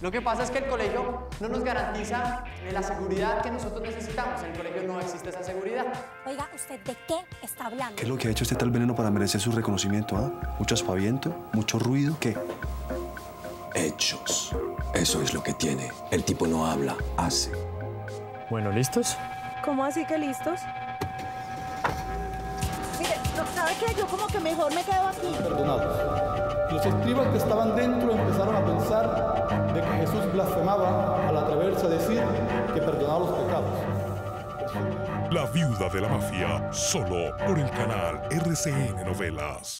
Lo que pasa es que el colegio no nos garantiza la seguridad que nosotros necesitamos. En el colegio no existe esa seguridad. Oiga, ¿usted de qué está hablando? ¿Qué es lo que ha hecho este tal Veneno para merecer su reconocimiento? ¿Mucho aspaviento? ¿Mucho ruido? ¿Qué? Hechos. Eso es lo que tiene. El tipo no habla, hace. Bueno, ¿listos? ¿Cómo así que listos? Mire, ¿sabe qué? Yo como que mejor me quedo aquí. Perdonados. Los escribas que estaban dentro empezaron a pensar de que Jesús blasfemaba al atreverse a decir que perdonaba los pecados. La viuda de la mafia, solo por el canal RCN Novelas.